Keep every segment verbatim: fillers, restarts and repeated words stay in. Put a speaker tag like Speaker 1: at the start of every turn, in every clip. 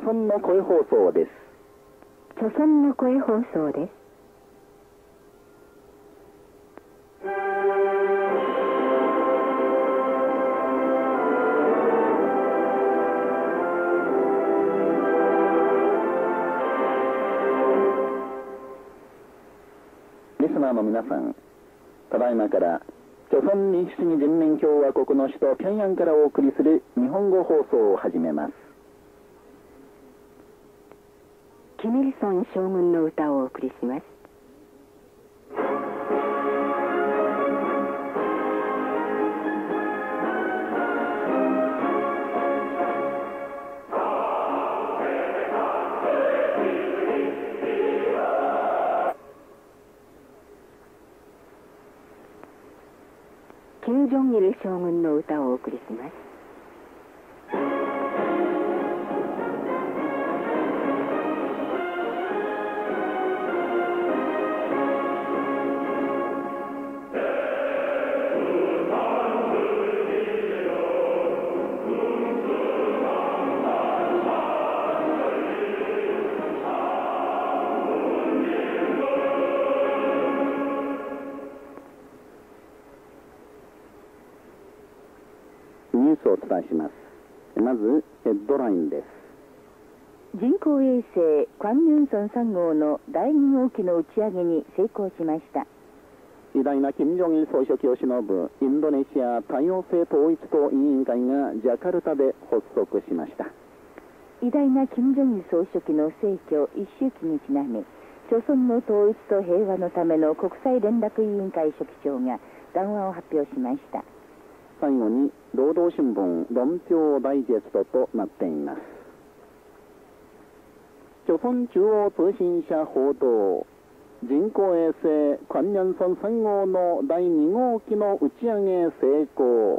Speaker 1: 村の声放送です。
Speaker 2: 朝鮮の声放送です。
Speaker 1: リスナーの皆さん、ただいまから朝鮮民主主義人民共和国の首都平壌からお送りする日本語放送を始めます。
Speaker 2: キミルソン将軍の歌をお送りします。金正日将軍の歌をお送りします。
Speaker 1: ニュースをお伝えします。まずヘッドラインです。
Speaker 2: 人工衛星クァンミョンソンさん号のだいに号機の打ち上げに成功しました。
Speaker 1: 偉大な金正日総書記を偲ぶインドネシア多様性統一党委員会がジャカルタで発足しました。
Speaker 2: 偉大な金正日総書記の逝去一周期にちなみ、朝鮮の統一と平和のための国際連絡委員会書記長が談話を発表しました。
Speaker 1: 最後に労働新聞論評ダイジェストとなっています。朝鮮中央通信社報道、人工衛星クァンミョンソンさん号のだいに号機の打ち上げ成功。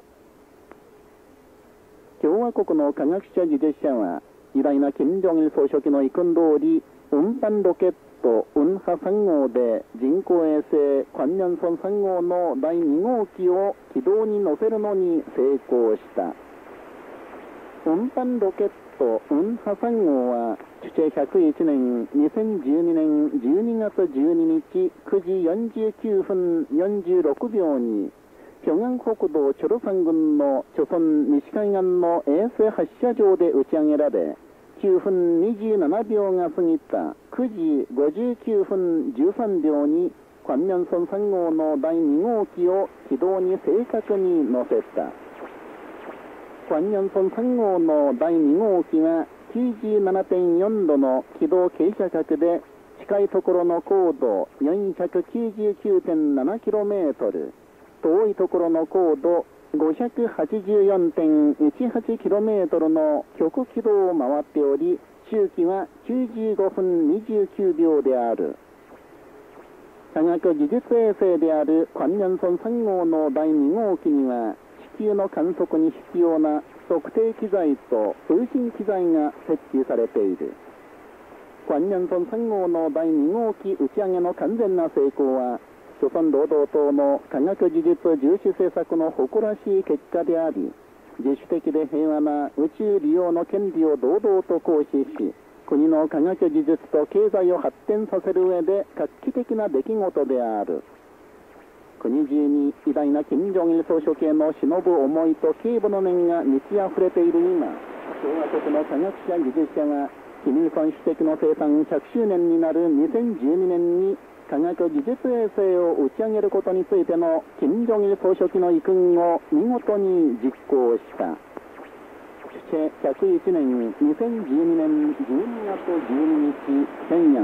Speaker 1: 共和国の科学者技術者は偉大な金正日総書記の意向通り、運搬ロケット運波さん号で人工衛星クァンミョンソンさん号のだいに号機を軌道に乗せるのに成功した。運搬ロケット運波さん号は主治ひゃくいちねんにせんじゅうにねんじゅうにがつじゅうににちくじよんじゅうきゅうふんよんじゅうろくびょうに平壌北道チョルサン郡の朝鮮西海岸の衛星発射場で打ち上げられ、きゅうふんにじゅうななびょうが過ぎたくじごじゅうきゅうふんじゅうさんびょうにクァンミョンソンさん号のだいに号機を軌道に正確に乗せた。クァンミョンソンさん号のだいに号機は きゅうじゅうななてんよんどの軌道傾斜角で近いところの高度 よんひゃくきゅうじゅうきゅうてんななキロメートル、遠いところの高度 ごひゃくはちじゅうよんてんいちはちキロメートル の極軌道を回っており、周期はきゅうじゅうごふんにじゅうきゅうびょうである。科学技術衛星であるクァンミョンソンさん号のだいに号機には地球の観測に必要な測定機材と通信機材が設置されている。クァンミョンソンさん号のだいに号機打ち上げの完全な成功は朝鮮労働党の科学技術重視政策の誇らしい結果であり、自主的で平和な宇宙利用の権利を堂々と行使し、国の科学技術と経済を発展させる上で画期的な出来事である。国中に偉大な金正日総書記への忍ぶ思いと警護の念が満ち溢れている今、共和国の科学者技術者が金日成主席の生産ひゃくしゅうねんになるにせんじゅうにねんに科学技術衛星を打ち上げることについての金正日総書記の意向を見事に実行した。主治ひゃくいちねんにせんじゅうにねんじゅうにがつじゅうににち平壌。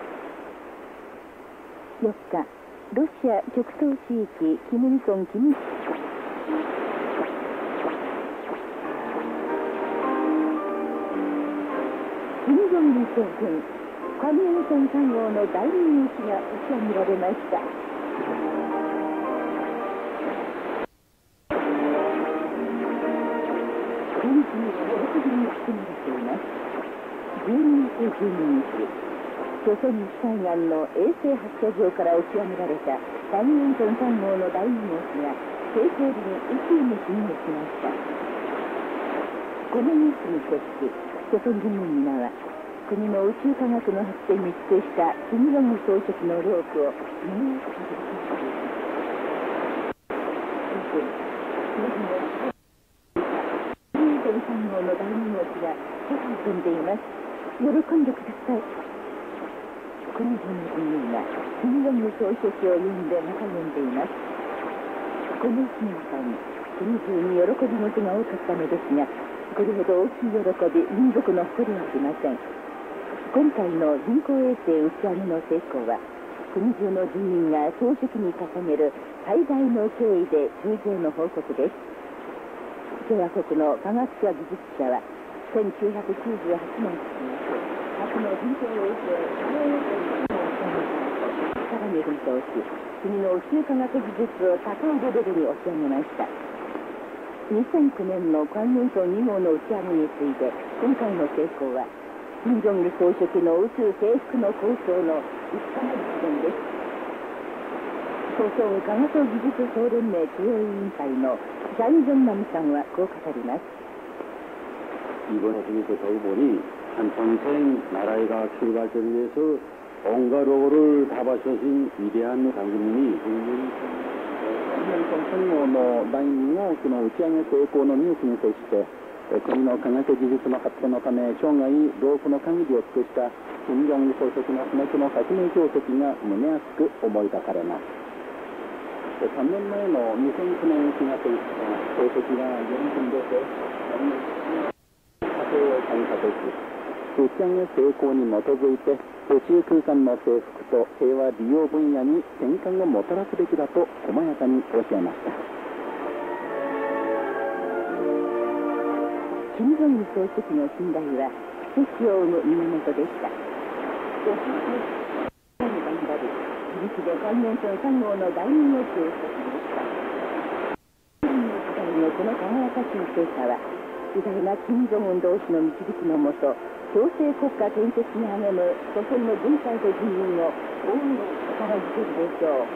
Speaker 2: よっか、ロシア極東地域キム・イソン・キム金正日将軍クァンミョンソンさん号のだいに号機が打ち上げられました。天気に喜びに包まれています。じゅうにがつじゅうににち、朝鮮西海岸の衛星発射場から打ち上げられたクァンミョンソンさん号のだいに号機が成功時に宇宙に進入しました。このニュースに接し、 朝鮮人民皆は国の宇宙科学の発展に尽くした金正恩総書記の労苦を胸をかけて金正恩さん号の大名機が世界飛んでいます。喜んでください。国中の人民が金正恩総書記を呼んでまた呼んでいます。この日の中に国中に喜びの字が多かったのですが、これほど大きい喜び、民族の誇りはありません。今回の人工衛星打ち上げの成功は、国中の人民が総書記に捧げる最大の敬意で通常の報告です。共和国の科学者技術者は、せんきゅうひゃくきゅうじゅうはちねん初の人工衛星さらに奮闘し、国の宇宙科学技術を高いレベルに押し上げました。にせんきゅうねんの関連層に号の打ち上げに次いで、今回の成功は、金正恩総書記の宇宙征服の構想の一家の実現です。朝鮮科学技術総連盟中央委員会のジャン・ジョンナムさんはこう語ります。
Speaker 3: 이번 회식에서 저희 보니 한평생 나라의 과학 기술 발전을 위해서 온갖 노고를 다 바쳐신 위대한 강군님이
Speaker 1: 金正恩のだいに号機の打ち上げ成功のニュースに接して、国の科学技術の発展のため生涯労苦の限りを尽くした金正恩総書記の不滅の革命業績が胸熱く思い出されます。さんねんまえのにせんきゅうねんしがついつか、総書記が現金でて家庭を参加し、打ち上げ成功に基づいて宇宙空間の征服と平和利用分野に転換をもたらすべきだと細やかに教えました。
Speaker 2: 金正恩総書記の信頼は奇跡を生む源でした。頑張り、自力で関連層さん号の大名機を進めました。時代のこの輝かしい成果は、偉大な金正恩同志の導きのもと、共生国家建設に励む朝鮮の軍隊と人民を大いに力づけるでしょう。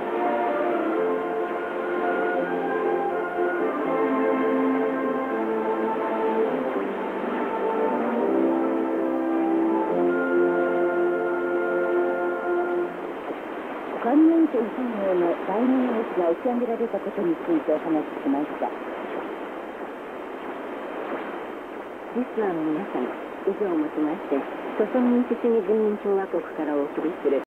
Speaker 2: 関連層さん号の大名機が打ち上げられたことについてお話ししました。リスナーの皆さん、以上をもちまして、朝鮮民主主義人民共和国からお送りする